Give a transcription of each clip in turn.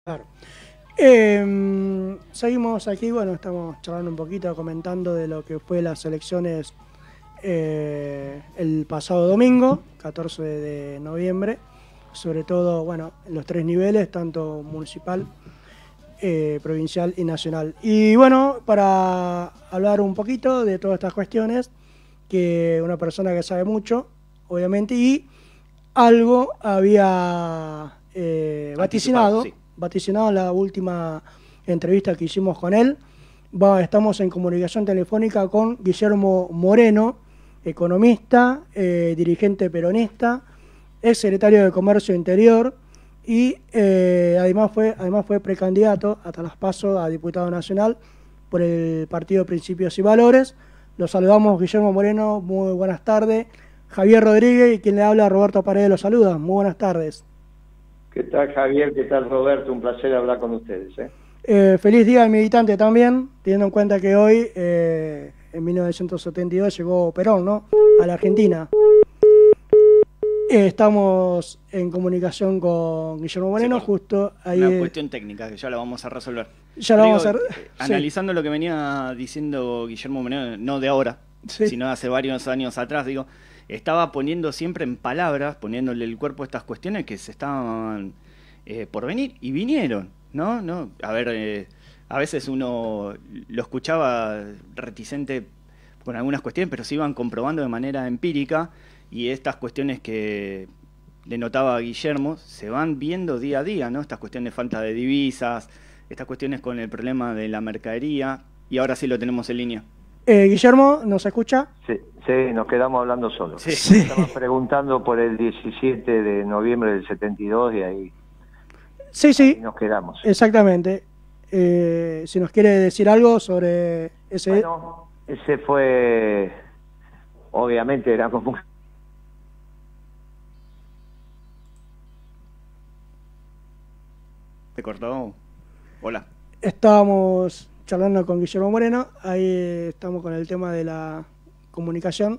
Claro. Seguimos aquí, bueno, estamos charlando un poquito, comentando de lo que fue las elecciones el pasado domingo, 14 de noviembre, sobre todo, bueno, en los tres niveles, tanto municipal, provincial y nacional. Y bueno, para hablar un poquito de todas estas cuestiones, que una persona que sabe mucho, obviamente, y algo había vaticinado, Sí. vaticinado en la última entrevista que hicimos con él. Estamos en comunicación telefónica con Guillermo Moreno, economista, dirigente peronista, ex secretario de Comercio Interior y además fue precandidato hasta las PASO a diputado nacional por el partido Principios y Valores. Los saludamos, Guillermo Moreno, muy buenas tardes. Javier Rodríguez y quien le habla, Roberto Paredes, los saluda. Muy buenas tardes. ¿Qué tal, Javier? ¿Qué tal, Roberto? Un placer hablar con ustedes. Feliz Día del Militante también, teniendo en cuenta que hoy, en 1972, llegó Perón, ¿no?, a la Argentina. Estamos en comunicación con Guillermo Moreno, justo ahí. Una cuestión técnica que ya la vamos a resolver. Ya lo vamos a hacer. Analizando lo que venía diciendo Guillermo Moreno, no de ahora, sino de hace varios años atrás, digo, estaba poniendo siempre en palabras, poniéndole el cuerpo a estas cuestiones que se estaban por venir y vinieron, ¿no? A ver, a veces uno lo escuchaba reticente con algunas cuestiones, pero se iban comprobando de manera empírica. Y estas cuestiones que denotaba Guillermo se van viendo día a día, ¿no? Estas cuestiones de falta de divisas, estas cuestiones con el problema de la mercadería, y ahora sí lo tenemos en línea. Guillermo, ¿nos escucha? Sí, nos quedamos hablando solos. Sí. Estamos preguntando por el 17 de noviembre del 72 y ahí, Sí, ahí nos quedamos. exactamente. Si nos quiere decir algo sobre ese... Bueno, ese fue, obviamente éramos muy... ¿Te cortó? Hola. Estábamos charlando con Guillermo Moreno, ahí estamos con el tema de la comunicación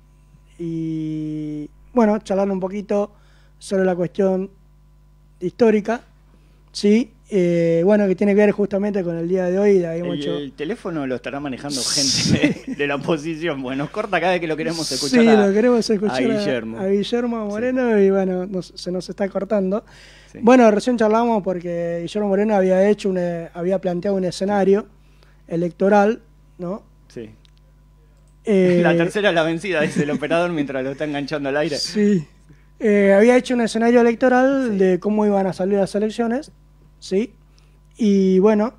y bueno, charlando un poquito sobre la cuestión histórica, sí, bueno, que tiene que ver justamente con el día de hoy. El teléfono lo estará manejando gente de la oposición, bueno, nos corta cada vez que lo queremos escuchar. Sí, lo queremos escuchar a Guillermo Moreno, sí. Y bueno, se nos está cortando. Sí. Bueno, recién charlamos porque Guillermo Moreno había planteado un escenario electoral, ¿no? Sí. La tercera es la vencida, dice el operador mientras lo está enganchando al aire. Sí. Había hecho un escenario electoral de cómo iban a salir las elecciones, ¿sí? Y bueno...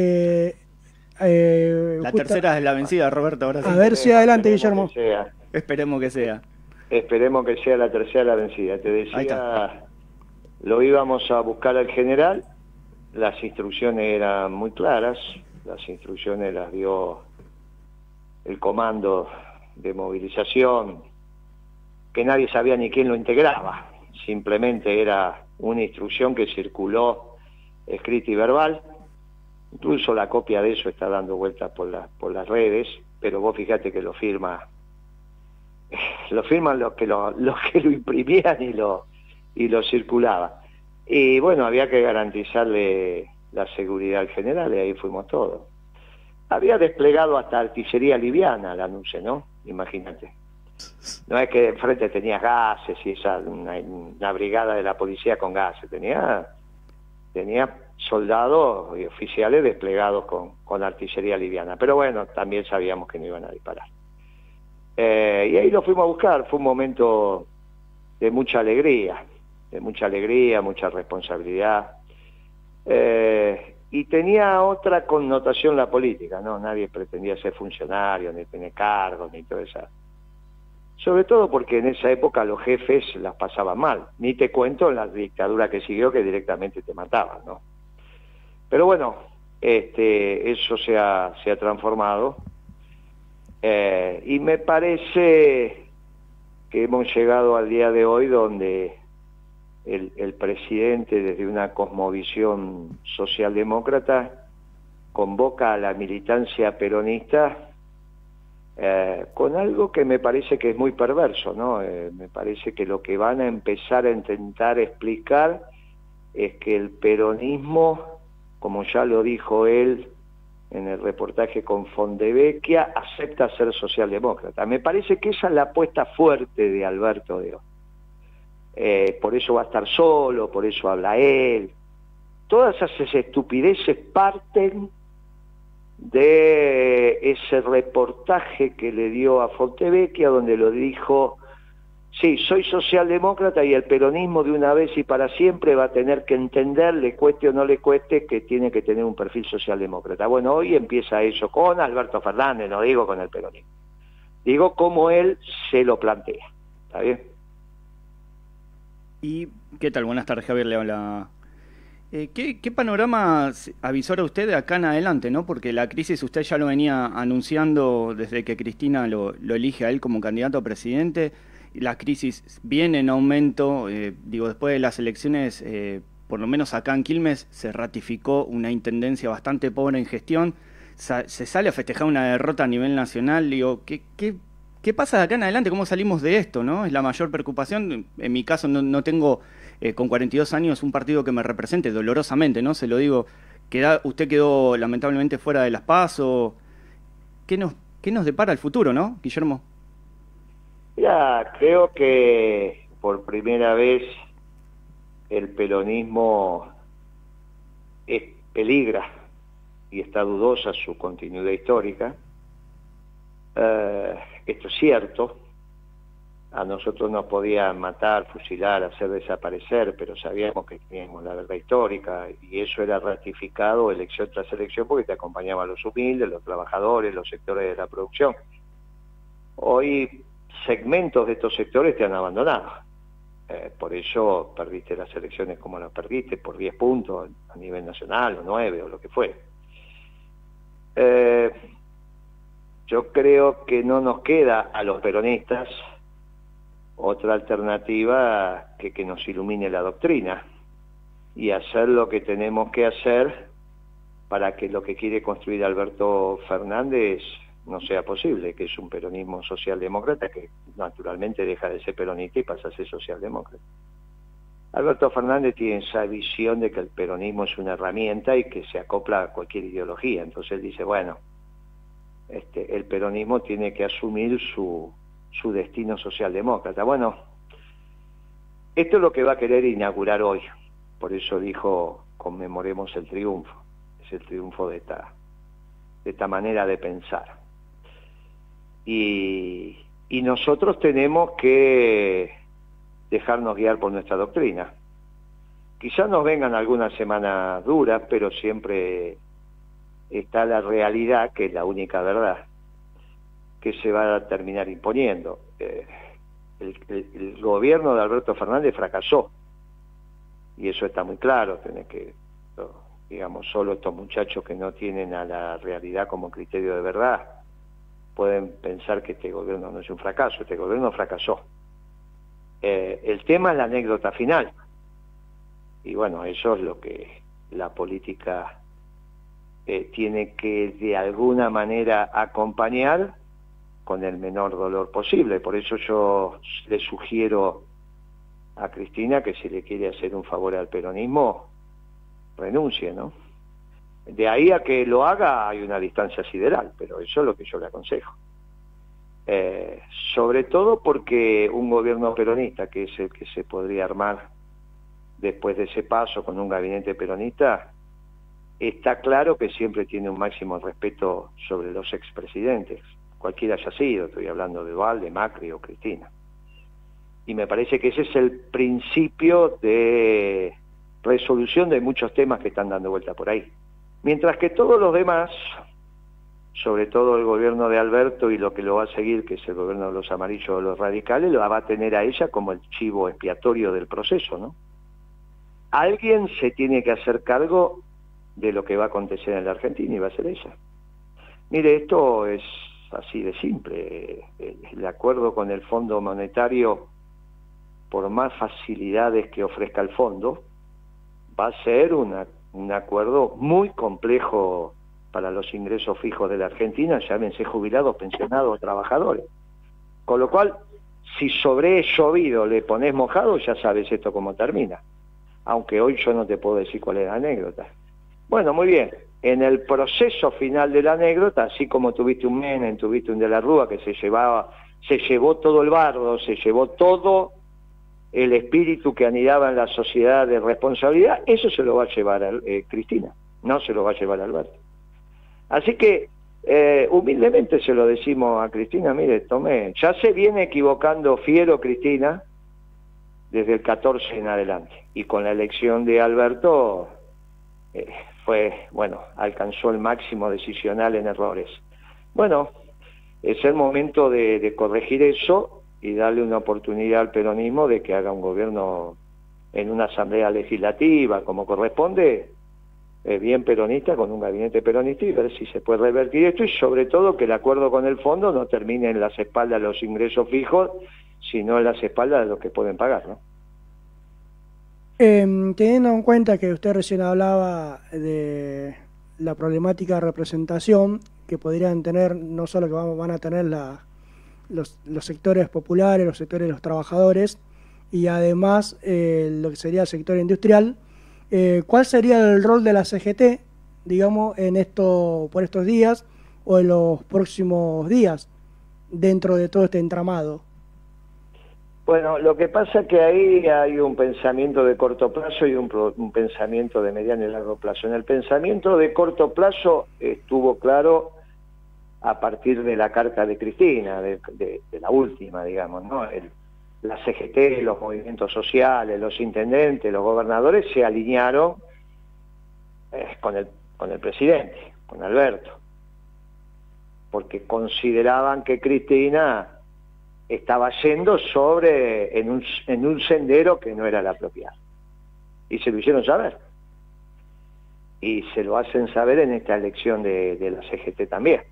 la tercera es la vencida, Roberto, ahora sí. A ver si adelante, Guillermo. Esperemos que sea. Esperemos que sea la tercera la vencida. Te decía, lo íbamos a buscar al general, las instrucciones eran muy claras, las instrucciones las dio el comando de movilización, que nadie sabía ni quién lo integraba, simplemente era una instrucción que circuló escrita y verbal. Incluso la copia de eso está dando vueltas por las redes, pero vos fíjate que lo firman los que lo imprimían y lo circulaban. Y bueno, había que garantizarle la seguridad al general, y ahí fuimos todos. Había desplegado hasta artillería liviana la NUCE, ¿no? Imagínate. No es que de frente tenías gases y una brigada de la policía con gases, tenía soldados y oficiales desplegados con artillería liviana, pero bueno, también sabíamos que no iban a disparar. Y ahí lo fuimos a buscar. Fue un momento de mucha alegría, mucha responsabilidad, y tenía otra connotación la política, ¿no? Nadie pretendía ser funcionario, ni tener cargos, ni todo eso. Sobre todo porque en esa época los jefes las pasaban mal, ni te cuento en la dictadura que siguió, que directamente te mataban, ¿no? Pero bueno, eso se ha transformado, y me parece que hemos llegado al día de hoy donde el presidente, desde una cosmovisión socialdemócrata, convoca a la militancia peronista con algo que me parece que es muy perverso, ¿no? Me parece que lo que van a empezar a intentar explicar es que el peronismo, como ya lo dijo él en el reportaje con Fondevecchia, acepta ser socialdemócrata. Me parece que esa es la apuesta fuerte de Alberto de hoy. Por eso va a estar solo, por eso habla él. Todas esas estupideces parten de ese reportaje que le dio a Fondevecchia, donde lo dijo: sí, soy socialdemócrata y el peronismo de una vez y para siempre va a tener que entender, le cueste o no le cueste, que tiene que tener un perfil socialdemócrata. Bueno, hoy empieza eso con Alberto Fernández, no digo con el peronismo. Digo cómo él se lo plantea. ¿Está bien? ¿Y qué tal? Buenas tardes, Javier, le habla. ¿Qué panorama avisora usted de acá en adelante, ¿no? Porque la crisis usted ya lo venía anunciando desde que Cristina lo elige a él como candidato a presidente. La crisis viene en aumento, después de las elecciones, por lo menos acá en Quilmes, se ratificó una intendencia bastante pobre en gestión, se sale a festejar una derrota a nivel nacional. ¿Qué pasa de acá en adelante? ¿Cómo salimos de esto, no? Es la mayor preocupación. En mi caso no tengo, con 42 años, un partido que me represente, dolorosamente, ¿no? Se lo digo, usted quedó lamentablemente fuera de las PASO. ¿Qué nos depara el futuro, no, Guillermo? Ya, creo que por primera vez el peronismo peligra y está dudosa su continuidad histórica. Esto es cierto. A nosotros nos podían matar, fusilar, hacer desaparecer, pero sabíamos que teníamos la verdad histórica y eso era ratificado elección tras elección porque te acompañaban los humildes, los trabajadores, los sectores de la producción. Hoy segmentos de estos sectores te han abandonado. Por eso perdiste las elecciones como las perdiste, por 10 puntos a nivel nacional, o 9, o lo que fuere. Yo creo que no nos queda a los peronistas otra alternativa que nos ilumine la doctrina y hacer lo que tenemos que hacer para que lo que quiere construir Alberto Fernández no sea posible, que es un peronismo socialdemócrata que naturalmente deja de ser peronista y pasa a ser socialdemócrata. Alberto Fernández tiene esa visión de que el peronismo es una herramienta y que se acopla a cualquier ideología. Entonces él dice, bueno, el peronismo tiene que asumir su destino socialdemócrata. Bueno, esto es lo que va a querer inaugurar hoy. Por eso dijo, conmemoremos el triunfo. Es el triunfo de esta manera de pensar. Y nosotros tenemos que dejarnos guiar por nuestra doctrina. Quizás nos vengan algunas semanas duras, pero siempre está la realidad, que es la única verdad, que se va a terminar imponiendo. El gobierno de Alberto Fernández fracasó, y eso está muy claro. Tenés que, digamos, solo estos muchachos que no tienen a la realidad como criterio de verdad pueden pensar que este gobierno no es un fracaso. Este gobierno fracasó. El tema es la anécdota final, y bueno, eso es lo que la política tiene que de alguna manera acompañar con el menor dolor posible. Por eso yo le sugiero a Cristina que si le quiere hacer un favor al peronismo, renuncie, ¿no? De ahí a que lo haga hay una distancia sideral, pero eso es lo que yo le aconsejo. Sobre todo porque un gobierno peronista, que es el que se podría armar después de ese paso con un gabinete peronista, está claro que siempre tiene un máximo respeto sobre los expresidentes, cualquiera haya sido. Estoy hablando de Duhalde, Macri o Cristina. Y me parece que ese es el principio de resolución de muchos temas que están dando vuelta por ahí. Mientras que todos los demás, sobre todo el gobierno de Alberto y lo que lo va a seguir, que es el gobierno de los amarillos o los radicales, lo va a tener a ella como el chivo expiatorio del proceso, ¿no? Alguien se tiene que hacer cargo de lo que va a acontecer en la Argentina y va a ser ella. Mire, esto es así de simple. El acuerdo con el Fondo Monetario, por más facilidades que ofrezca el fondo, va a ser un acuerdo muy complejo para los ingresos fijos de la Argentina, llámense jubilados, pensionados, trabajadores. Con lo cual, si sobre llovido le pones mojado, ya sabes esto cómo termina. aunque hoy yo no te puedo decir cuál es la anécdota. Bueno, muy bien. En el proceso final de la anécdota, así como tuviste un Menem, tuviste un De la Rúa que se llevó todo el bardo, se llevó todo el espíritu que anidaba en la sociedad de responsabilidad, eso se lo va a llevar Cristina, no se lo va a llevar Alberto. Así que humildemente se lo decimos a Cristina, mire, tome, ya se viene equivocando fiero Cristina desde el 14 en adelante, y con la elección de Alberto alcanzó el máximo decisional en errores. Bueno, es el momento de corregir eso y darle una oportunidad al peronismo de que haga un gobierno en una asamblea legislativa como corresponde, bien peronista, con un gabinete peronista, y ver si se puede revertir esto, y sobre todo que el acuerdo con el fondo no termine en las espaldas de los ingresos fijos, sino en las espaldas de los que pueden pagar, ¿no? Teniendo en cuenta que usted recién hablaba de la problemática de representación que podrían tener, no solo que van a tener los sectores populares, los sectores de los trabajadores, y además lo que sería el sector industrial, ¿cuál sería el rol de la CGT, digamos, por estos días o en los próximos días dentro de todo este entramado? Bueno, lo que pasa es que ahí hay un pensamiento de corto plazo y un pensamiento de mediano y largo plazo. En el pensamiento de corto plazo estuvo claro a partir de la carta de Cristina, de la última, digamos, ¿no? La CGT, los movimientos sociales, los intendentes, los gobernadores se alinearon con el presidente, con Alberto, porque consideraban que Cristina estaba yendo en un sendero que no era el apropiado. Y se lo hicieron saber. Y se lo hacen saber en esta elección de la CGT también.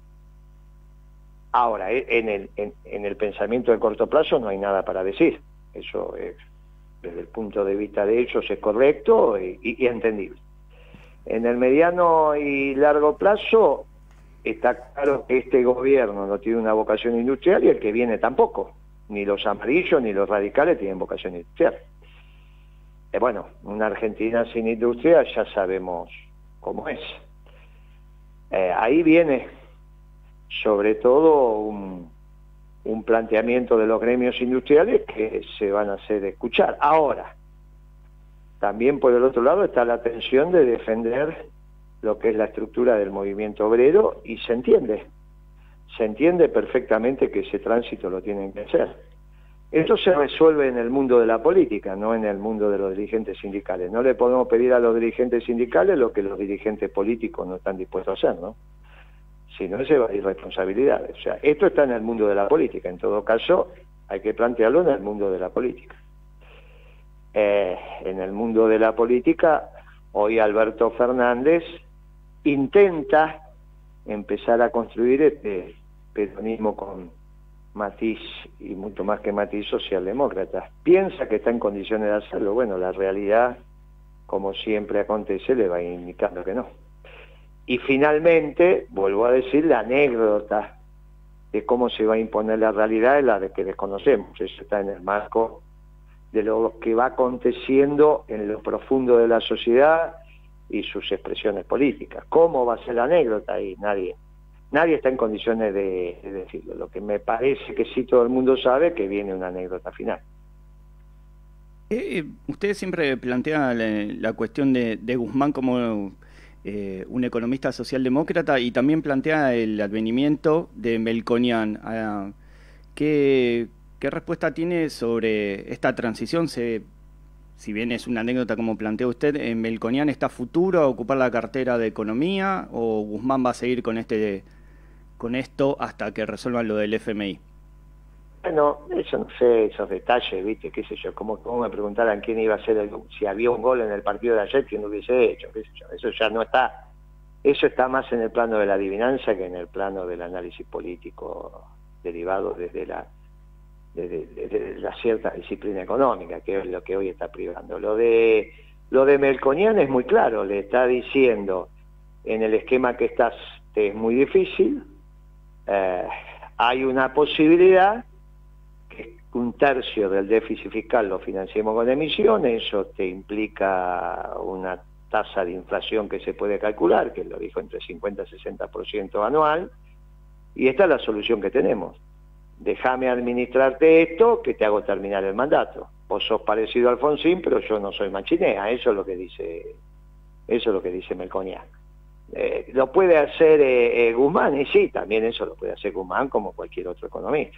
Ahora, en el pensamiento de corto plazo no hay nada para decir. Eso desde el punto de vista de ellos es correcto y entendible. En el mediano y largo plazo está claro que este gobierno no tiene una vocación industrial y el que viene tampoco. Ni los amarillos ni los radicales tienen vocación industrial. Bueno, una Argentina sin industria ya sabemos cómo es. Ahí viene sobre todo un planteamiento de los gremios industriales que se van a hacer escuchar. Ahora, también por el otro lado está la tensión de defender lo que es la estructura del movimiento obrero, y se entiende perfectamente que ese tránsito lo tienen que hacer. Esto se resuelve en el mundo de la política, no en el mundo de los dirigentes sindicales. No le podemos pedir a los dirigentes sindicales lo que los dirigentes políticos no están dispuestos a hacer, ¿no? Si no, es irresponsabilidad. O sea, esto está en el mundo de la política. En todo caso, hay que plantearlo en el mundo de la política. En el mundo de la política, hoy Alberto Fernández intenta empezar a construir este peronismo con matiz, y mucho más que matiz, socialdemócrata. Piensa que está en condiciones de hacerlo. Bueno, la realidad, como siempre acontece, le va indicando que no. Y finalmente, vuelvo a decir, la anécdota de cómo se va a imponer la realidad es la de que desconocemos. Eso está en el marco de lo que va aconteciendo en lo profundo de la sociedad y sus expresiones políticas. ¿Cómo va a ser la anécdota? Y nadie está en condiciones de decirlo. Lo que me parece que sí todo el mundo sabe, que viene una anécdota final. Usted siempre plantea la cuestión de Guzmán como un economista socialdemócrata, y también plantea el advenimiento de Melconian. ¿Qué respuesta tiene sobre esta transición? Si bien es una anécdota como plantea usted, ¿Melconian está futuro a ocupar la cartera de Economía, o Guzmán va a seguir con esto hasta que resuelvan lo del FMI? Bueno, eso no sé, esos detalles, ¿viste? ¿Qué sé yo? Como me preguntaran quién iba a ser, si había un gol en el partido de ayer, quién lo hubiese hecho, qué sé yo. Eso ya no está. Eso está más en el plano de la adivinanza que en el plano del análisis político derivado desde la cierta disciplina económica, que es lo que hoy está privando. Lo de Melconian es muy claro, le está diciendo: en el esquema que estás te es muy difícil, hay una posibilidad un tercio del déficit fiscal lo financiemos con emisiones, eso te implica una tasa de inflación que se puede calcular, que lo dijo entre 50 y 60% anual, y esta es la solución que tenemos. Déjame administrarte esto, que te hago terminar el mandato. Vos sos parecido a Alfonsín, pero yo no soy Machinea, eso es lo que dice Melconian. Lo puede hacer Guzmán, y sí, también eso lo puede hacer Guzmán como cualquier otro economista.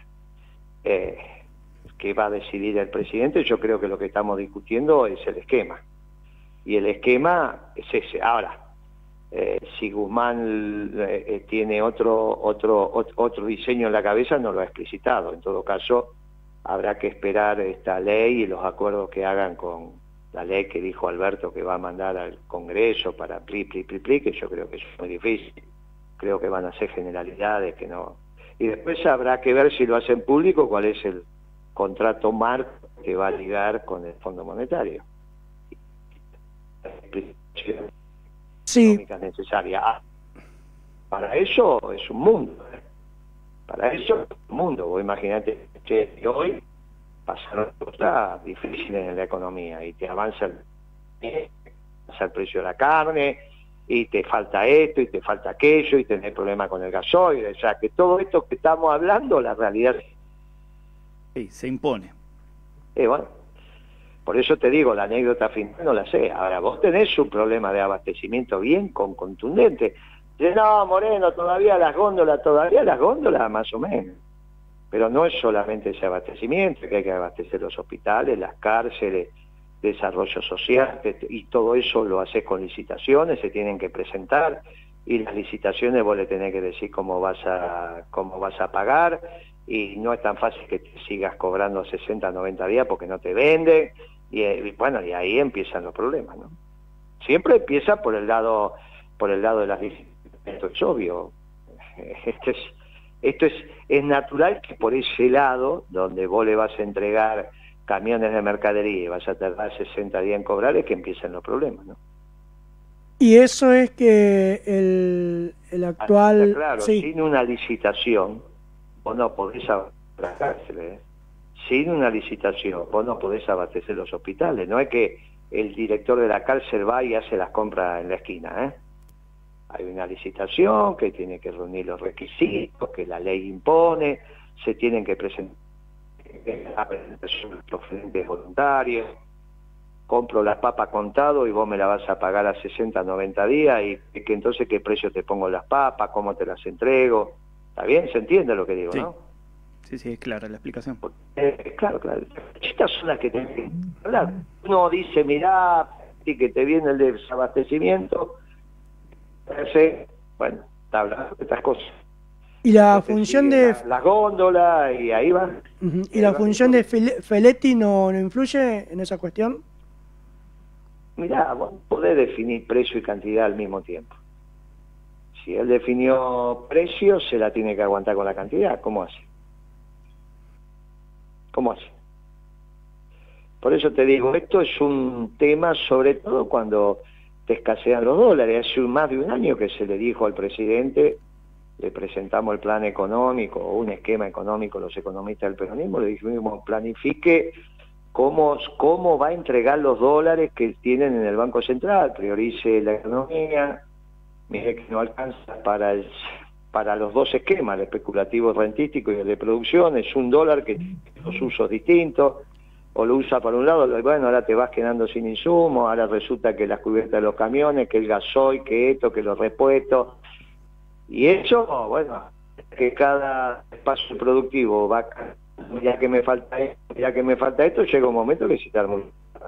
Que va a decidir el presidente, yo creo que lo que estamos discutiendo es el esquema. Y el esquema es ese. Ahora, si Guzmán tiene otro diseño en la cabeza, no lo ha explicitado. En todo caso, habrá que esperar esta ley y los acuerdos que hagan con la ley que dijo Alberto que va a mandar al Congreso para que yo creo que es muy difícil. Creo que van a ser generalidades que no. Y después habrá que ver si lo hacen público, cuál es el contrato marco que va a ligar con el Fondo Monetario. Sí. Necesaria. Para eso es un mundo. Para eso es un mundo. Vos imaginate que hoy pasaron cosas difíciles en la economía y te avanza el precio de la carne y te falta esto y te falta aquello y tenés problemas con el gasoil. O sea, que todo esto que estamos hablando, la realidad sí, se impone. Bueno, por eso te digo, la anécdota final no la sé. Ahora, vos tenés un problema de abastecimiento bien contundente. Dices, no, Moreno, todavía las góndolas, más o menos. Pero no es solamente ese abastecimiento, que hay que abastecer los hospitales, las cárceles, desarrollo social, y todo eso lo haces con licitaciones, se tienen que presentar, y las licitaciones vos le tenés que decir cómo vas a pagar, y no es tan fácil que te sigas cobrando 60, 90 días porque no te venden, y bueno, y ahí empiezan los problemas, ¿no? Siempre empieza por el lado de las licitaciones, esto es obvio. Esto es natural que por ese lado, donde vos le vas a entregar camiones de mercadería y vas a tardar 60 días en cobrar, es que empiezan los problemas, ¿no? Y eso es que el actual... Claro, sí. Sin una licitación, vos no podés abastecer las cárceles. Sin una licitación, vos no podés abastecer los hospitales. No es que el director de la cárcel va y hace las compras en la esquina, ¿eh? Hay una licitación que tiene que reunir los requisitos que la ley impone, se tienen que presentar los frentes voluntarios, compro la papa contado y vos me la vas a pagar a 60, 90 días, y que entonces qué precio te pongo las papas, cómo te las entrego. ¿Está bien? ¿Se entiende lo que digo, sí. no? Sí, es clara la explicación. Claro. Estas son las que tenés que hablar. Uno dice, mirá, que te viene el desabastecimiento. Bueno, está hablando de estas cosas. Y la función de... La góndola, y ahí va. ¿Y la función de Feletti no influye en esa cuestión? Mirá, vos podés definir precio y cantidad al mismo tiempo. Si él definió precio, se la tiene que aguantar con la cantidad. ¿Cómo hace? Por eso te digo, esto es un tema sobre todo cuando te escasean los dólares. Hace más de un año que se le dijo al presidente, le presentamos el plan económico, o un esquema económico, los economistas del peronismo, le dijimos, planifique cómo va a entregar los dólares que tienen en el Banco Central, priorice la economía, mire que no alcanza para los dos esquemas, el especulativo rentístico y el de producción, es $1 que tiene dos usos distintos, o lo usa para un lado, bueno, ahora te vas quedando sin insumos, ahora resulta que las cubiertas de los camiones, que el gasoil, que esto, que los repuestos, y eso, bueno, que cada espacio productivo va, ya que me falta esto, llega un momento que se está muy...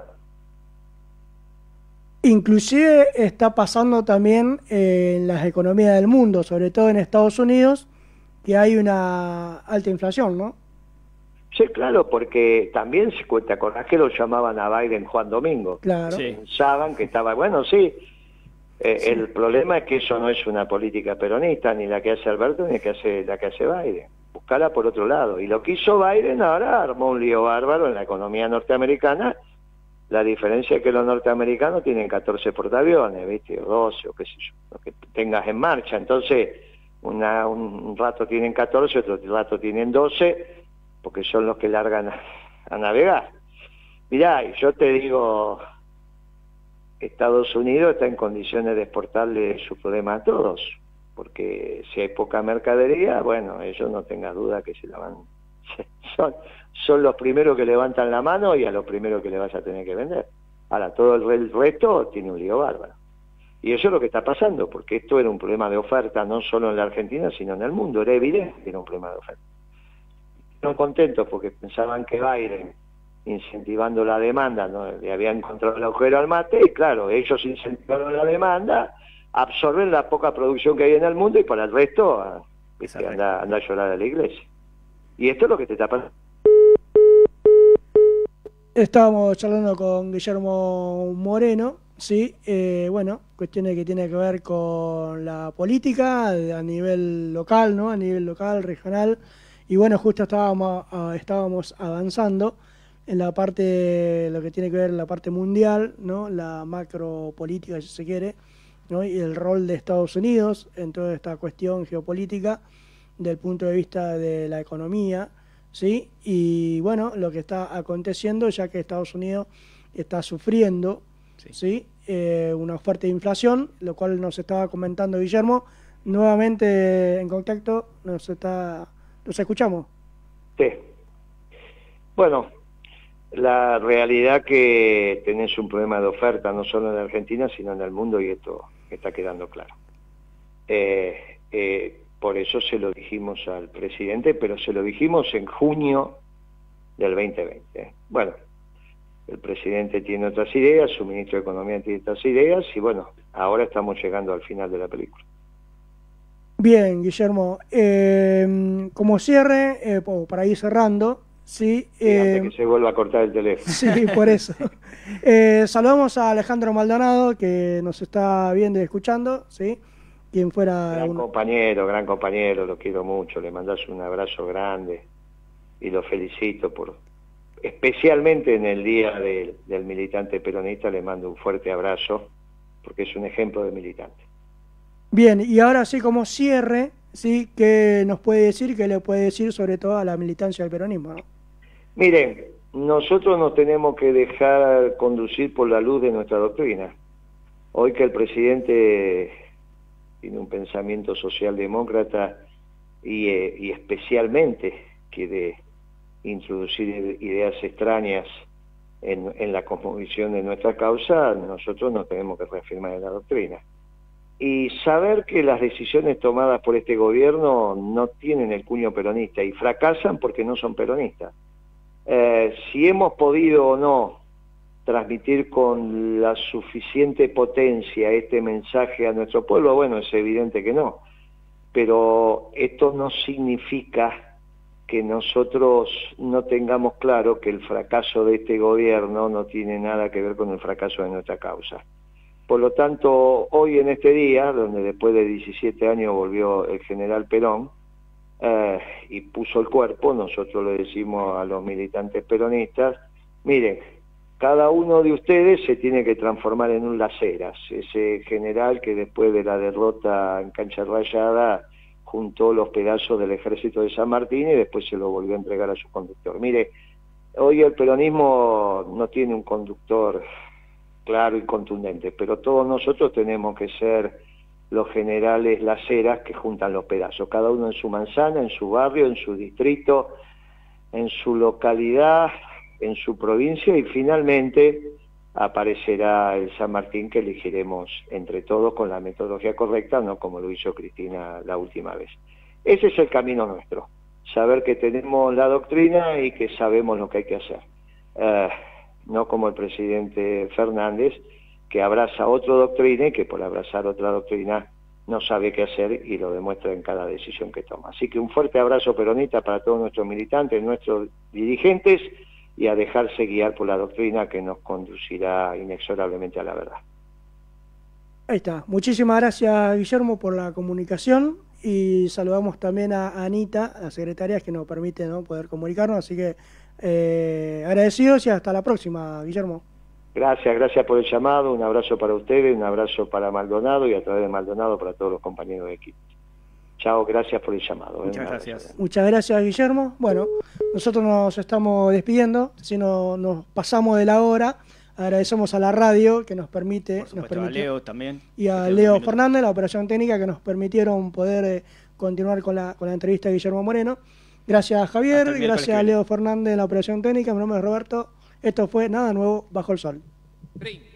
Inclusive está pasando también en las economías del mundo, sobre todo en Estados Unidos, que hay una alta inflación, ¿no? Sí, claro, porque también ¿te acordás que lo llamaban a Biden Juan Domingo? Claro. Sí. Pensaban que estaba, bueno, sí. El problema es que eso no es una política peronista, ni la que hace Alberto, ni la que hace Biden. Buscarla por otro lado. Y lo que hizo Biden ahora armó un lío bárbaro en la economía norteamericana. La diferencia es que los norteamericanos tienen 14 portaaviones, ¿viste? O 12, o qué sé yo, lo que tengas en marcha. Entonces, un rato tienen 14, otro rato tienen 12, porque son los que largan a navegar. Mirá, y yo te digo, Estados Unidos está en condiciones de exportarle su problema a todos, porque si hay poca mercadería, bueno, ellos no tengan duda que se la van, son los primeros que levantan la mano y a los primeros que le vas a tener que vender. Ahora, todo el resto tiene un lío bárbaro. Y eso es lo que está pasando, porque esto era un problema de oferta, no solo en la Argentina, sino en el mundo. Era evidente que era un problema de oferta. Están contentos porque pensaban que Biden, incentivando la demanda, ¿no?, le habían encontrado el agujero al mate, y claro, ellos incentivaron la demanda, absorben la poca producción que hay en el mundo, y para el resto anda a llorar a la iglesia. Y esto es lo que te está pasando. Estábamos charlando con Guillermo Moreno, sí, bueno, cuestiones que tienen que ver con la política a nivel local, ¿no? A nivel local, regional, y bueno, justo estábamos avanzando en la parte, lo que tiene que ver la parte mundial, ¿no? La macropolítica, si se quiere, ¿no? Y el rol de Estados Unidos en toda esta cuestión geopolítica, del punto de vista de la economía, ¿sí? Y bueno, lo que está aconteciendo, ya que Estados Unidos está sufriendo, ¿sí? Una fuerte inflación, lo cual nos estaba comentando Guillermo, nuevamente en contacto, nos escuchamos. Sí. Bueno, la realidad que tenés un problema de oferta, no solo en Argentina, sino en el mundo, y esto está quedando claro. Por eso se lo dijimos al presidente, pero se lo dijimos en junio del 2020. Bueno, el presidente tiene otras ideas, su ministro de Economía tiene otras ideas, y bueno, ahora estamos llegando al final de la película. Bien, Guillermo, como cierre, para ir cerrando, sí. Antes que se vuelva a cortar el teléfono. Sí, por eso. Saludamos a Alejandro Maldonado, que nos está viendo y escuchando, ¿sí? Quien fuera... Gran compañero, lo quiero mucho, le mandás un abrazo grande y lo felicito especialmente en el día del militante peronista, le mando un fuerte abrazo, porque es un ejemplo de militante. Bien, y ahora sí, como cierre, ¿sí? ¿Qué nos puede decir, qué le puede decir sobre todo a la militancia del peronismo, ¿no? Miren, nosotros nos tenemos que dejar conducir por la luz de nuestra doctrina. Hoy que el presidente tiene un pensamiento socialdemócrata y especialmente quiere introducir ideas extrañas en la cosmovisión de nuestra causa, nosotros nos tenemos que reafirmar en la doctrina. Y saber que las decisiones tomadas por este gobierno no tienen el cuño peronista y fracasan porque no son peronistas. Si hemos podido o no transmitir con la suficiente potencia este mensaje a nuestro pueblo, bueno, es evidente que no. Pero esto no significa que nosotros no tengamos claro que el fracaso de este gobierno no tiene nada que ver con el fracaso de nuestra causa. Por lo tanto, hoy en este día, donde después de 17 años volvió el general Perón, y puso el cuerpo, nosotros le decimos a los militantes peronistas, miren, cada uno de ustedes se tiene que transformar en un Las Heras, ese general que después de la derrota en Cancha Rayada juntó los pedazos del ejército de San Martín y después se lo volvió a entregar a su conductor. Mire, hoy el peronismo no tiene un conductor claro y contundente, pero todos nosotros tenemos que ser los generales Las Heras que juntan los pedazos, cada uno en su manzana, en su barrio, en su distrito, en su localidad, en su provincia, y finalmente aparecerá el San Martín que elegiremos entre todos con la metodología correcta, no como lo hizo Cristina la última vez. Ese es el camino nuestro, saber que tenemos la doctrina y que sabemos lo que hay que hacer. No como el presidente Fernández, que abraza otra doctrina y que por abrazar otra doctrina no sabe qué hacer y lo demuestra en cada decisión que toma. Así que un fuerte abrazo peronista para todos nuestros militantes, nuestros dirigentes, y a dejarse guiar por la doctrina que nos conducirá inexorablemente a la verdad. Ahí está. Muchísimas gracias, Guillermo, por la comunicación, y saludamos también a Anita, la secretaria, que nos permite, ¿no?, poder comunicarnos, así que agradecidos y hasta la próxima, Guillermo. Gracias por el llamado, un abrazo para ustedes, un abrazo para Maldonado y a través de Maldonado para todos los compañeros de equipo. Chao, gracias por el llamado. Muchas gracias. Muchas gracias, Guillermo. Bueno, nosotros nos estamos despidiendo, si no nos pasamos de la hora. Agradecemos a la radio que nos permite, Por supuesto, a Leo también. Y a Leo Fernández, la operación técnica, que nos permitieron poder continuar con la entrevista de Guillermo Moreno. Gracias, Javier, gracias a Leo Fernández en la operación técnica. Mi nombre es Roberto. Esto fue Nada Nuevo Bajo el Sol.